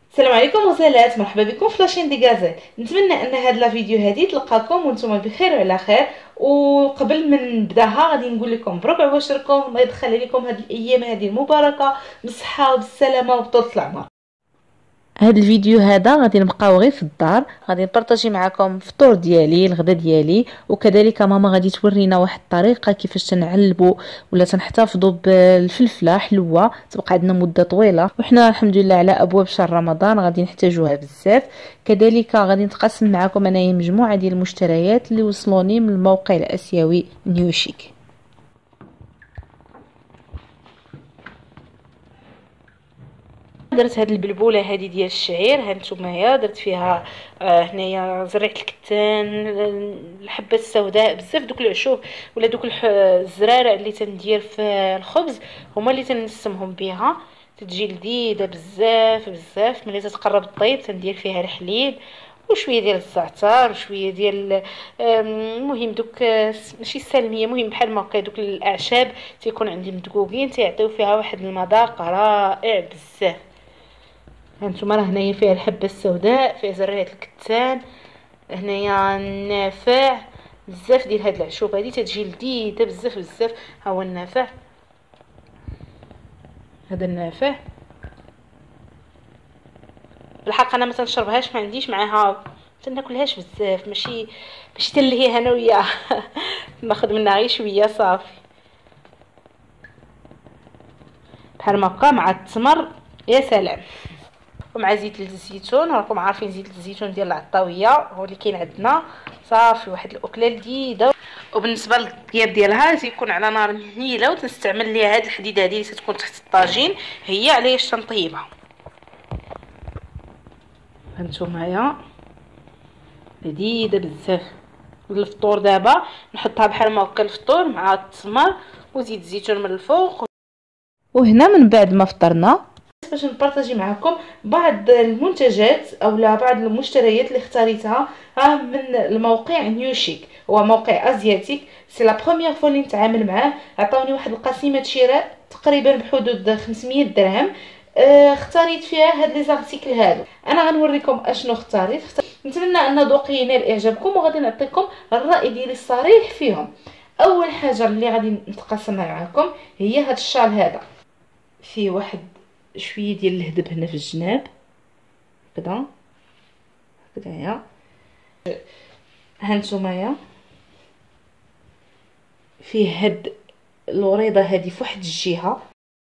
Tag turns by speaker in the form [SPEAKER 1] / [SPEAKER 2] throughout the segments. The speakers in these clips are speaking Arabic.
[SPEAKER 1] السلام عليكم وسهلات، مرحبا بكم في لاشين دي غازيل. نتمنى ان هاد لا فيديو هادي تلقاكم وانتم بخير وعلى خير. وقبل ما نبداها غادي نقول لكم مبروك عواشركم، الله يدخل عليكم هاد الايام هادي المباركه بالصحه وبالسلامه وبطول العمر. هاد الفيديو هذا غادي نبقاو غير في الدار، غادي نبارطاجي معكم الفطور ديالي الغدا ديالي، وكذلك ماما غادي تورينا واحد الطريقه كيفاش تنعلبوا ولا تنحتفظوا بالفلفله حلوه تبقى عندنا مده طويله، وحنا الحمد لله على ابواب شهر رمضان غادي نحتاجوها بزاف. كذلك غادي نتقاسم معكم انايا مجموعه ديال المشتريات اللي وصلوني من الموقع الاسيوي نيوشيك. درت هاد البلبوله هذه ديال الشعير، ها نتومايا درت فيها هنايا زريعه الكتان، الحبات السوداء، بزاف دوك العشوب ولا دوك الزرارع اللي تندير في الخبز هما اللي تنسمهم بها، تتجي لذيذه بزاف بزاف. ملي تتقرب الطيب تندير فيها الحليب وشويه ديال الزعتر وشويه ديال المهم دوك ماشي السلميه، مهم بحال ما هكا دوك الاعشاب تيكون عندي مدقوقين تيعطيو فيها واحد المذاق رائع بزاف. هانتوما راه هنايا فيها الحبه السوداء، فيها زريعه الكتان، هنايا النافع، بزاف ديال هاد العشوب هادي تتجي لذيذه بزاف بزاف. ها هو النافع، هذا النافع بالحق انا ما تنشربهاش، ما عنديش معاها تناكلهاش بزاف، ماشي تلهي انا وياه ناخذ منها غير شويه صافي بحال ما هكا مع التمر يا سلام. ومع زيت الزيتون، راكم عارفين زيت الزيتون ديال العطاويه هو اللي كاين عندنا، صافي واحد الاكله لذيذه. وبالنسبه للطياب ديالها تيكون على نار مهيله، وتنستعمل ليها هاد الحديده هذه اللي تكون تحت الطاجين، هي علاش تنطيبها. هانتومايا لذيذه بزاف. الفطور دابا نحطها بحال ما هكا الفطور مع التمر وزيت الزيتون من الفوق. وهنا من بعد ما فطرنا باش نبارطاجي معكم بعض المنتجات اولا بعض المشتريات اللي اختاريتها من الموقع نيوشيك. هو موقع ازياتيك، سي لا بروميير فوا اللي نتعامل معاه. عطاوني واحد القسيمه شراء تقريبا بحدود 500 درهم. اختاريت فيها هاد لي زارتيكل هادو. انا غنوريكم اشنو اختاريت. نتمنى ان ذوقي ينال اعجابكم وغادي نعطيكم الراي ديالي الصريح فيهم. اول حاجه اللي غادي نتقاسمها معكم هي هاد الشال هذا، فيه واحد شويه ديال الهدب هنا في الجناب هكذا هكذايا. هانتومايا فيه هاد الوريضه هذه في واحد الجهه،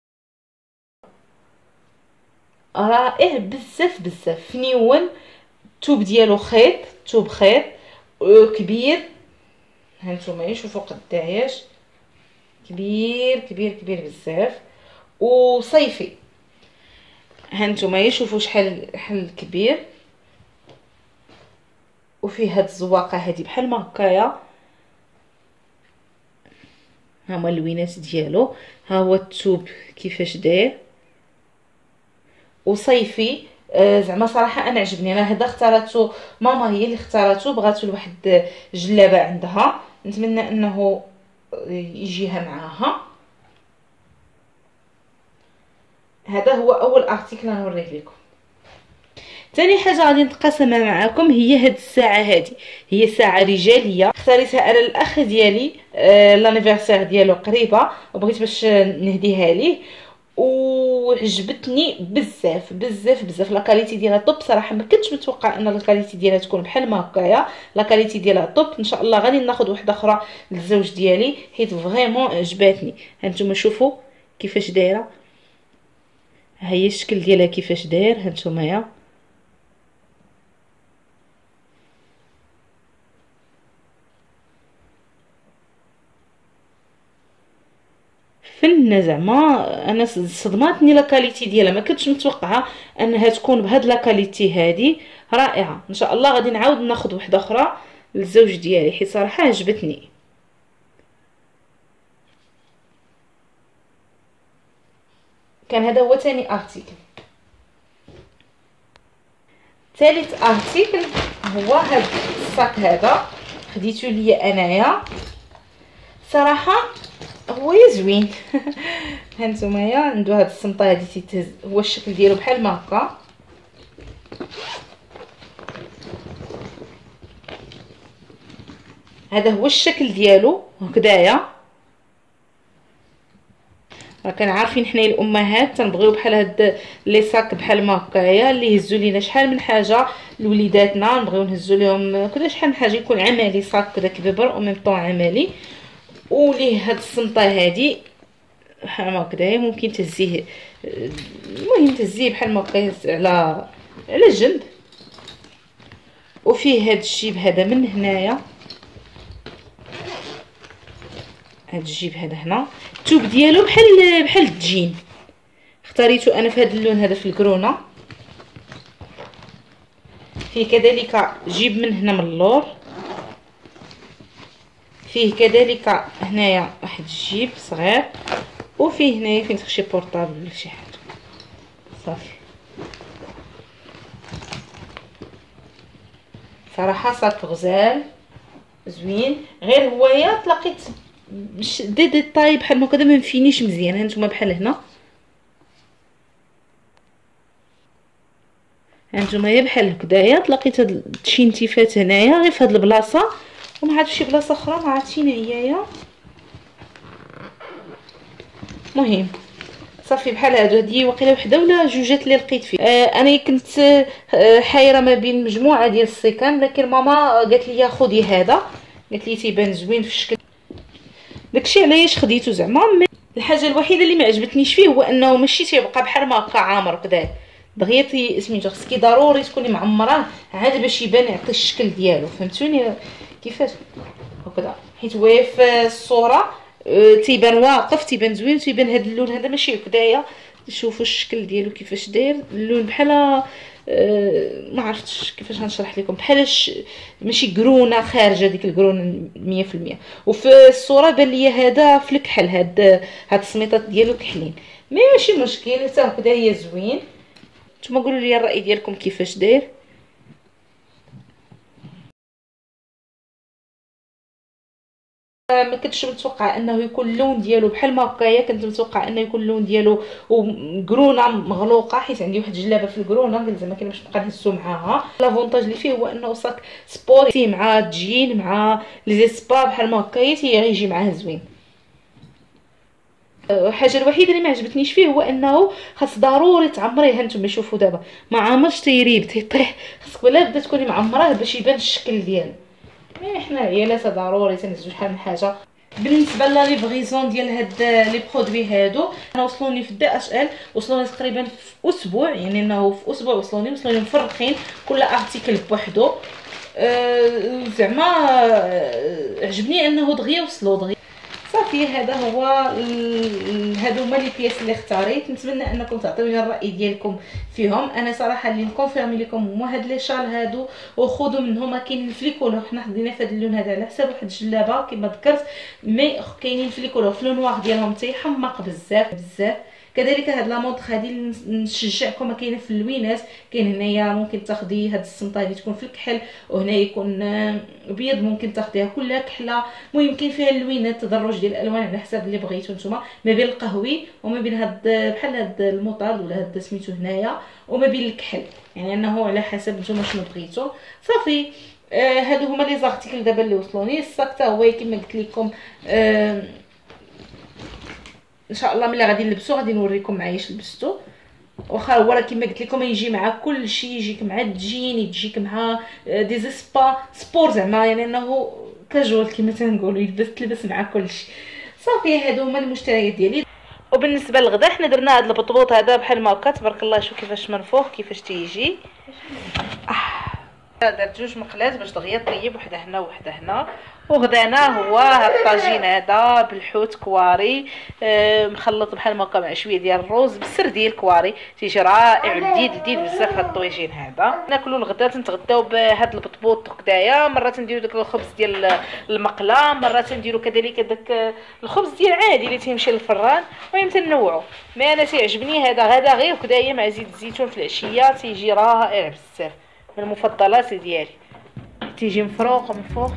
[SPEAKER 1] رائع بزاف بزاف، فنيون، الثوب ديالو خيط، ثوب خيط كبير. هانتوما شوفوا قداش كبير كبير كبير بزاف وصيفي. هانتوما شوفوا شحال كبير، وفيه هاد الزواقه هذه بحال ما هكايا، ها هما اللوينات ديالو، ها هو الثوب كيفاش داير وصيفي. زعما صراحه انا عجبني. انا هذا اختارته، ماما هي اللي اختارته، بغاتو لواحد جلابه عندها، نتمنى انه يجيها معاها. هذا هو اول ارتيكل غنوريه لكم. ثاني حاجه غادي نتقاسمها معكم هي هاد الساعه هذه، هي ساعه رجاليه اختاريتها على الاخ ديالي، لانيفرسير ديالو قريبه وبغيت باش نهديها ليه، وعجبتني بزاف بزاف بزاف. لا كاليتي ديالها طوب صراحه، ما كنتش متوقع ان لا كاليتي ديالها تكون بحال ما هكايا. لا كاليتي ديالها طوب. ان شاء الله غادي ناخذ واحده اخرى للزوج ديالي حيت فريمون عجباتني. هانتوما شوفوا كيفاش دايره، ها هي الشكل ديالها كيفاش داير. هانتوما فن زعما، انا صدماتني لا كاليتي ديالها، ما كنتش متوقعه انها تكون بهاد لا كاليتي هذه، رائعه. ان شاء الله غادي نعاود ناخذ واحده اخرى للزوج ديالي حيت صراحه عجبتني. كان هذا هو ثاني ارتيكل. ثالث ارتيكل هو هاد الصاك هذا، خديته ليا انايا صراحه هو زوين هانتوما عنده هاد الصمطه هادي تيتهز، هو الشكل ديالو بحال ما هكا، هذا هو الشكل ديالو هكذايا. راه كنعرفين حنايا الامهات تنبغيو بحال هاد لي صاك بحال ما هكايا اللي يهزوا لينا شحال من حاجه لوليداتنا، نبغيو نهزوا لهم كل شحال من حاجه يكون عملي، صاك كذا كبير او ميم طون عملي وليه هاد الصنطه هادي بحال ما هكذايا. ممكن تهزيه، المهم تهزيه بحال ما هكايا على الجنب. وفيه هاد الجيب هذا من هنايا، هاد الجيب هذا هنا الثوب ديالو بحال التجين، اختاريته انا في هذا اللون هذا في الكرونه. فيه كذلك جيب من هنا من اللور، فيه كذلك هنايا واحد الجيب صغير، وفيه هنايا فين تخشي بورطابل ولا شي حاجه. صافي صراحه صاك غزال زوين، غير هوايا تلاقيت دي ديتاي بحال هكا ما مفينيش مزيان. هانتوما بحال هنا، هانتوما هي بحال هكذايا تلاقيت هاد التشينتيفات هنايا غير في هاد البلاصه، وما عرفتش شي بلاصه اخرى ما عرفتش شنو هيايا. مهم صافي بحال هادو، هادي واقيلا وحده ولا جوجات اللي لقيت فيه. انا كنت حايره ما بين مجموعه ديال السيكان، لكن ماما قالت لي خدي هذا، قالت لي تيبان زوين في الشكل، داكشي علاش خديته زعما. الحاجه الوحيده اللي ما عجبتنيش فيه هو انه ماشي تيبقى بحال ما هكا عامر كدا، بغيتي سميتو خصكي ضروري تكوني معمراه عاد باش يبان يعطي الشكل ديالو، فهمتوني كيفاش هكذا. حيت هو في الصوره تيبان واقف، تيبان زوين، تيبان هذا اللون هذا ماشي هكذايا. شوفوا الشكل ديالو كيفاش داير، اللون بحال ما عرفتش كيفاش غنشرح لكم، بحال ماشي قرونه خارجه ديك القرونه 100%. وفي الصوره بان لي هذا في الكحل، هاد السميطات ديالو كحلين، ماشي مشكل حتى هكذا هي زوين. نتوما قولوا لي الراي ديالكم كيفاش داير. ما كنتش متوقع انه يكون اللون ديالو بحال ما هكايا، كنت متوقع انه يكون اللون ديالو وقرونه مغلوقه، حيت عندي واحد الجلابه في القرونه قلت زعما كاين باش نبقى نهزو معاها. لافونتاج اللي فيه هو انه صاك سبورتي مع تجين مع لي زيسبا بحال ما هكايا تيجي معاه زوين. الحاجه الوحيده اللي ما عجبتنيش فيه هو انه خاص ضروري تعمريه. هانتوما شوفوا دابا ما عامرش تيريب تيطيح، خاصك ولا بدا تكوني معمراه باش يبان الشكل ديالو. حنا العيالات ضروري تنهزو شحال من حاجه. بالنسبه لا ليفغيزون ديال هاد لي برودوي هادو، انا وصلوني في دي اش ال، وصلوني تقريبا في اسبوع، يعني انه في اسبوع وصلوني مفرقين كل ارتيكل بوحدو. زعما عجبني انه دغيا وصلوا دغيا. صافي هذا هو هادو هما لي بياس اللي اختاريت. نتمنى انكم تعطيوني الراي ديالكم فيهم. انا صراحه اللي نكونفيرمي لكم هما هاد لي شال هادو، وخذوا منهم. كاينين في لي كولور، حنا خدينا في هذا اللون هذا على حساب واحد الجلابه كما ذكرت، مي كاينين في لي كولور في لو نوار ديالهم تيحمق بزاف بزاف. كذلك هاد لا مونطخ هادي نشجعكم، كاينه في اللوينات، كاين هنايا ممكن تاخدي هاد الصنطه هادي تكون في الكحل، وهنا يكون ابيض ممكن تاخديها كلها كحله. المهم كاين فيها اللوينات تدرج ديال الالوان على حسب اللي بغيتو نتوما، ما بين القهوي وما بين هاد بحال هاد المطرد ولا هاد سميتو هنايا، وما بين الكحل، يعني انه على حسب نتوما شنو بغيتو. صافي هادو هما لي زارتيكل دابا اللي وصلوني. الصاك حتى هو كما قلت لكم ان شاء الله ملي غادي نلبسو غادي نوريكم معاياش لبستو. واخا هو راه كما قلت لكم يجي مع كل شيء، يجيك مع التجين، يجيك مع دي زيسبا سبور زعما، يعني انه كاجوال كما تنقولوا، تلبس مع كل شيء. صافي هادو هما المشتريات ديالي. وبالنسبه للغدا حنا درنا هذا البطبوط هذا بحال ما هكا تبارك الله. شوف كيفاش منفوخ كيفاش تيجي. درت جوج مقلات باش دغيا طيب، وحده هنا وحده هنا. وغدانا هو هاد الطاجين هذا بالحوت كواري مخلط بحال ما هكا مع شويه ديال الروز بالسرديل كواري، تيجي رائع لذيذ بزاف هاد الطويجين هذا. ناكلوا الغدا تنتغداو بهاد البطبوط هكذايا، مرات نديروا داك الخبز ديال المقله، مرات نديروا كذلك داك الخبز ديال عادي اللي تيمشي للفران. المهم تنوعوا. ما انا تيعجبني هذا غدا غير هكذايا مع زيت الزيتون في العشيه، تيجي رائع بزاف، من المفضلات ديالي، تيجي مفروق منفوخ.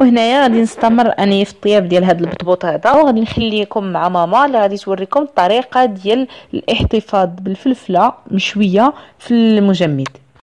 [SPEAKER 1] وهنايا غادي نستمر اني في الطياب ديال هذا البطبوط هذا، وغادي نخليكم مع ماما اللي غادي توريكم الطريقه ديال الاحتفاظ بالفلفله مشويه في المجمد.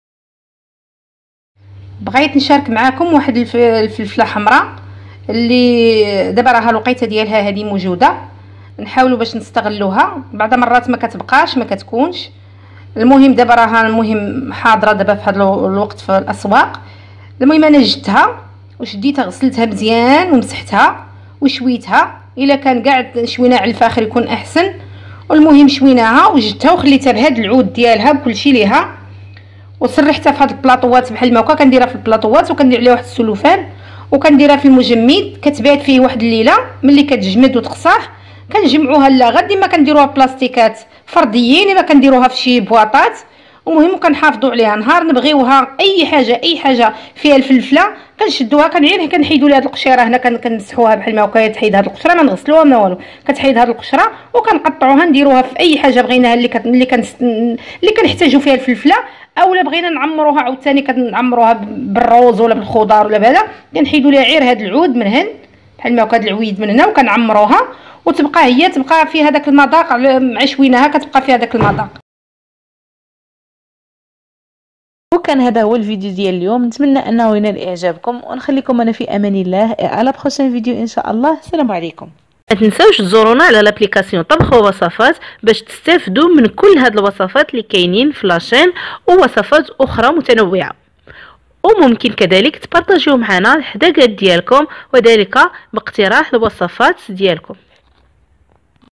[SPEAKER 2] بغيت نشارك معكم واحد الفلفله حمراء اللي دابا راها الوقيته ديالها هذه موجوده، نحاولوا باش نستغلوها. بعض مرات ما كتبقاش ما كتكونش، المهم دابا راها المهم حاضره دابا في هذا الوقت في الاسواق. المهم انا جدتها وشديتها غسلتها مزيان ومسحتها وشويتها، الا كان كاع شويناها على الفاخر يكون احسن. والمهم شويناها وجدتها وخليتها بهذا العود ديالها بكلشي ليها، وسرحتها في هاد البلاطوات بحال ما هكا. كنديرها في البلاطوات وكندير عليها واحد السلوفان وكنديرها في المجمد، كتبات فيه واحد الليله. ملي كتجمد وتقصاح كنجمعوها لاغا، ديما كنديروها بلاستيكات فرديين، الا كنديروها في شي بواطات. المهم كنحافظوا عليها نهار نبغيوها اي حاجه فيها الفلفله كنشدوها غير كنحيدوا لها هاد القشيره هنا، كنمسحوها بحال ما هكا. تحيد هاد القشره ما نغسلوها ما والو، كتحيد هاد القشره وكنقطعوها نديروها في اي حاجه بغيناها اللي كنحتاجوا فيها الفلفله. اولا بغينا نعمروها عاوتاني كنعمروها بالروز ولا بالخضار ولا بهذا، كنحيدوا لها غير هاد العود من هنا بحال ما هكا، هاد العويد من هنا، وكنعمروها وتبقى هي تبقى فيها داك المذاق مع شويناها كتبقى فيها داك المذاق.
[SPEAKER 1] وكان هذا هو الفيديو ديال اليوم، نتمنى انه ينال اعجابكم، ونخليكم انا في امان الله. على بروشين فيديو ان شاء الله. السلام عليكم. ما تنساوش تزورونا على لابليكاسيون طبخ ووصفات باش تستافدوا من كل هاد الوصفات اللي كاينين في لاشين ووصفات اخرى متنوعه، وممكن كذلك تبارطاجيو معنا الحداقات ديالكم، وذلك باقتراح الوصفات ديالكم.